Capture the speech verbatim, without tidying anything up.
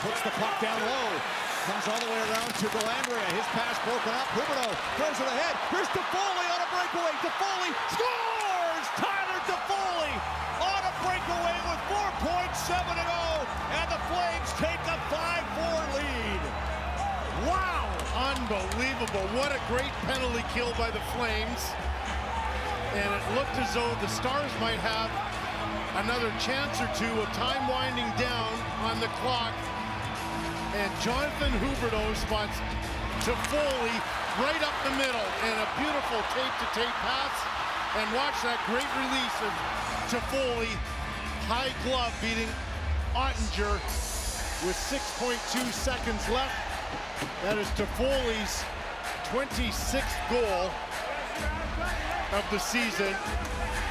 puts the puck down low. Comes all the way around to Dellandrea. His pass broken up. Huberdeau throws it ahead. Here's Toffoli on a breakaway. Toffoli scores! Tyler Toffoli on a breakaway with four point seven to go. And the Flames take a five four lead. Wow! Unbelievable. What a great penalty kill by the Flames. And it looked as though the Stars might have another chance or two of time winding down on the clock. And Jonathan Huberdeau spots Toffoli right up the middle, and a beautiful tape-to-tape pass. And watch that great release of Toffoli, high glove beating Ottinger with six point two seconds left. That is Toffoli's twenty-sixth goal of the season.